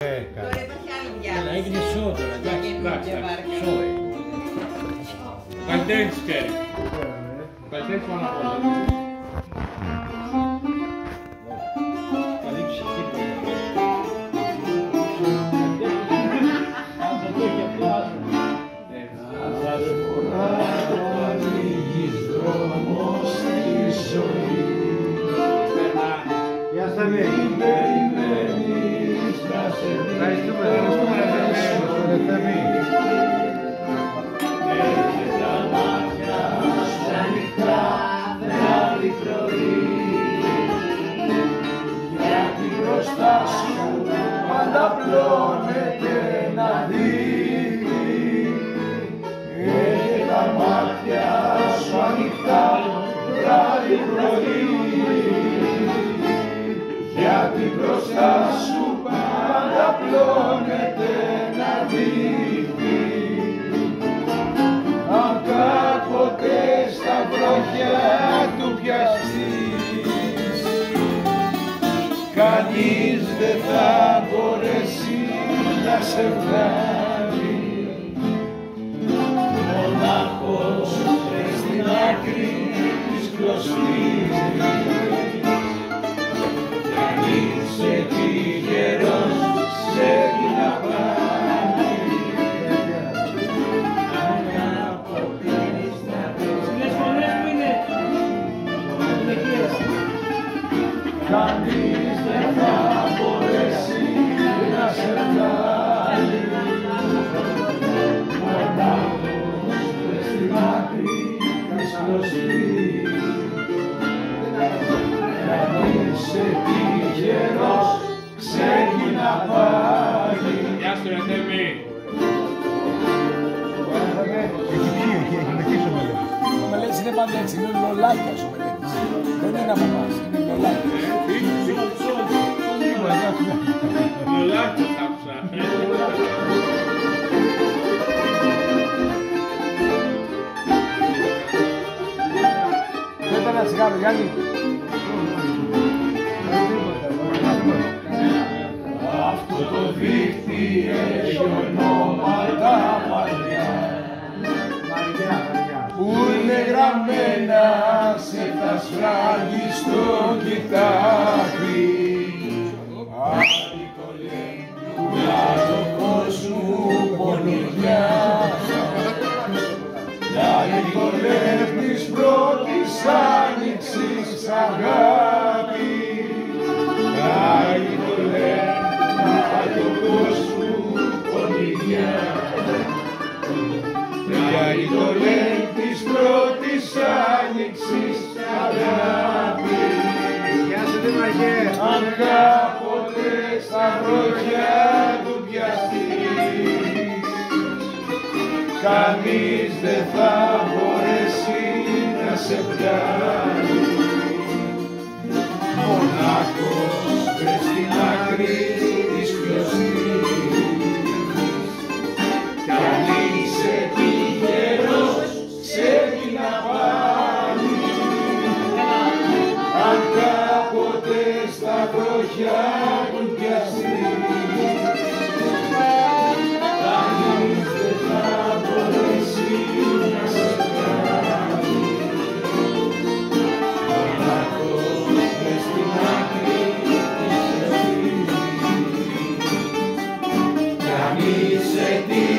Τώρα υπάρχει άλλη διάθεση. Έγινε σο τώρα, εντάξει, σο έγινε. Καλλιτέχνης ξέρει. Καλλιτέχνης πάνω απ' όλα. Καλή ψυχή που είναι. Αν το πω και αυτό άσχημα. Ανοίγεις δρόμο στη ζωή. Γεια σας, Θέμη. Περιμένεις να σε δει. Ευχαριστούμε, Θέμη. Έχει τα μάτια σου ανοιχτά βράδυ πρωί. Γιατί μπροστά σου πάντα πλώνεται ένα δίκτυ. Έχει τα μάτια σου ανοιχτά βράδυ πρωί. Γιατί μπροστά σου πάντα πλώνεται ένα δίκτυ. Αν κάποτε στα βροχιά του πιαστείς, κανείς δεν θα μπορέσει να σε βγάλει. Μονάχος μες στην άκρη της κλωστής. Κι αν είσαι τυχερός, ξέρει να πάει. Κανείς δεν θα μπορέσει να σε βγάλει. Μονάχος μες στην άκρη της κλωστής. Αν είσαι τυχερός, ξέρει να πάει. Γεια σου, ρε Θέμη. Έχει μετήσει ο Μελέτης. Ο Μελέτης είναι πάντα έτσι, είναι λολάκιας ο Μελέτης. Δεν είναι από εμάς, είναι λολάκιας. Λολάκια θα άκουσα. Δεν ένα τσιγάρο, Γιάννη. Αυτό το δίχτυ έχει ονόματα παλιά που είναι γραμμένα σε τα σφράγιστο κοιτάχτη. Άλλοι το λένε του λάδου κόσμου πονηριά, άλλοι το λένε της πρώτης άνοιξης αγάπη, άλλοι το λένε του κόσμου πονηριά, κι άλλοι το λένε της πρώτης άνοιξης αγάπη. Αν κάποτε στα βροχιά του πιαστείς, κανείς δεν θα μπορέσει να σε βγάλει. Μονάχος μες στην άκρη της κλωστής. Κι αν είσαι τυχερός, ξέρει να πάει. Αν κάποτε στα βροχιά του πιαστείς, κανείς δεν θα μπορέσει να σε βγάλει. Μονάχος μες στην άκρη της κλωστής. Κι αν είσαι τυχερός,